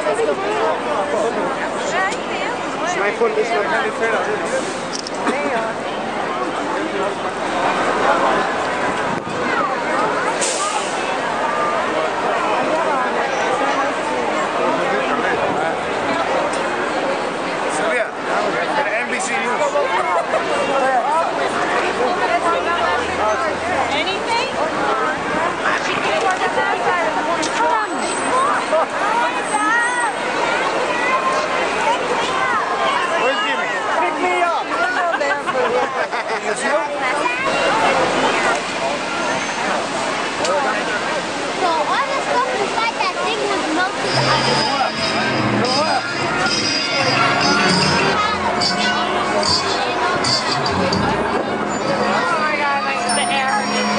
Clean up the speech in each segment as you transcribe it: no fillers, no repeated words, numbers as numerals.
Mijn phone is nog niet verder. Nee hoor. Sylvia, de NBC News. Anything? Where's Jimmy? Pick me up. So all the stuff inside that thing was mostly Oh my god, like the air.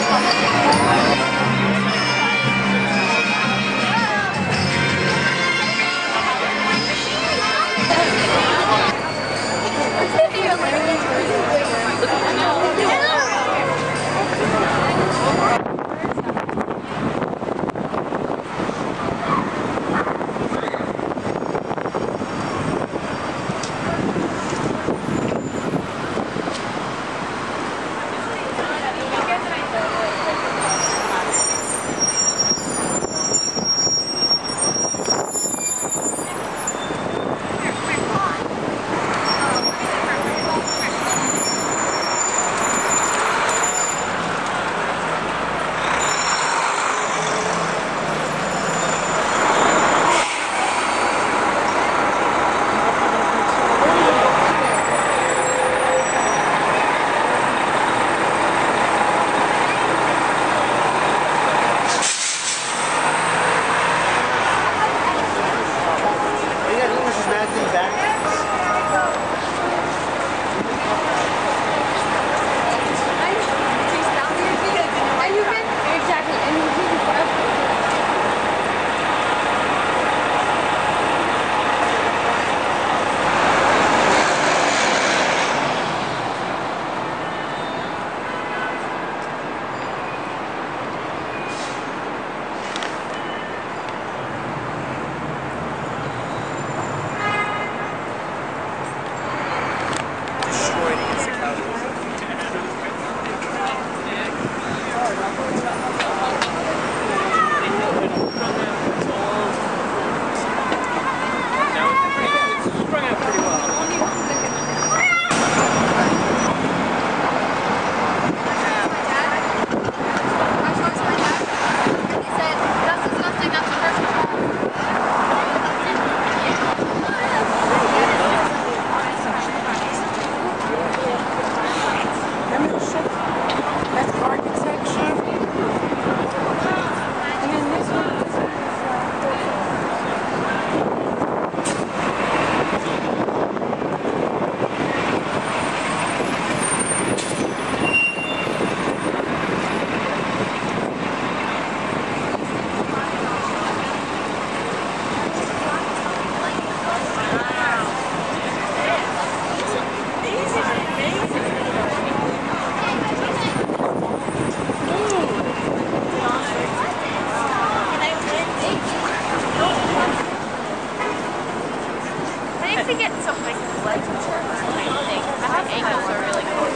To get some like legs and stuff. I think ankles are really cool.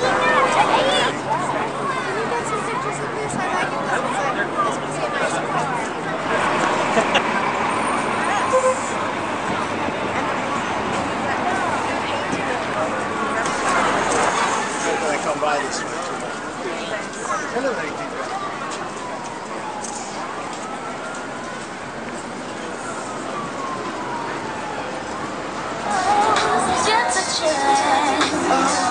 Can you get some pictures of this? I like it. This would be a nice car. When I come by this way. Hello, lady. Just a chance.